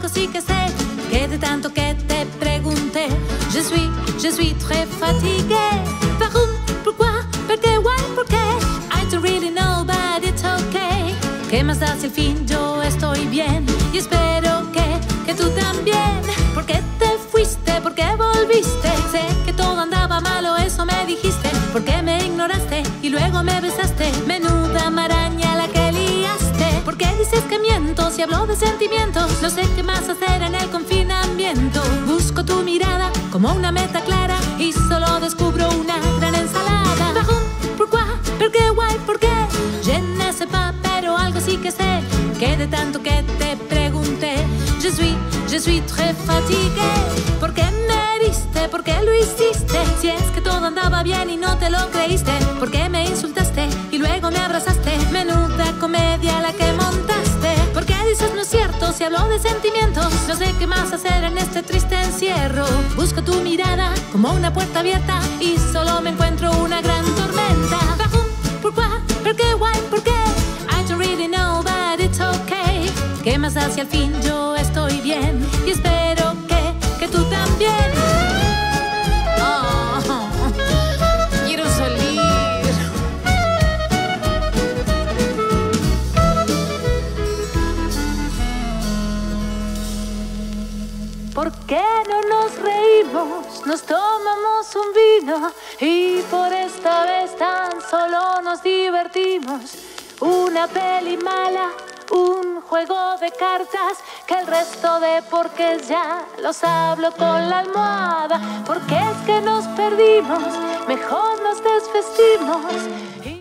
algo sí que sé, que de tanto que te pregunté, je suis très fatiguée. Warum, pourquoi, por qué, why, por qué? I don't really know, but it's okay. ¿Qué más da si al fin yo estoy bien? Y espero que tú también. ¿Por qué te fuiste? ¿Por qué volviste? Sé que todo andaba malo, eso me dijiste. ¿Por qué me ignoraste y luego me besaste? Menuda maraña la que liaste. ¿Por qué dices que miento si hablo de sentimientos? No sé qué más hacer en el confinamiento. Busco tu mirada como una meta clara y solo descubro una gran ensalada. Warum, pourquoi, por qué, why, por qué? Je ne sais pas, pero algo sí que sé, que de tanto que te pregunté, je suis très fatiguée. ¿Por qué me heriste? ¿Por qué lo hiciste? Si es que todo andaba bien y no te lo creíste. ¿Por qué me insultaste y luego me abrazaste? Menuda comedia la que montaste. ¿Por qué dices no es cierto si hablo de sentimientos? No sé qué más hacer en este triste encierro. Busco tu mirada como una puerta abierta y solo me encuentro una gran tormenta. Warum, pourquoi, por qué, why, por qué? I don't really know, but it's okay. ¿Qué más da si al fin yo estoy bien? Y espero que tú también. Oh, quiero salir. ¿Por qué no nos reímos? Nos tomamos un vino y por esta vez tan solo nos divertimos. Una peli mala, un juego de cartas, que el resto de porqués ya los hablo con la almohada. Porque es que nos perdimos, mejor nos desvestimos.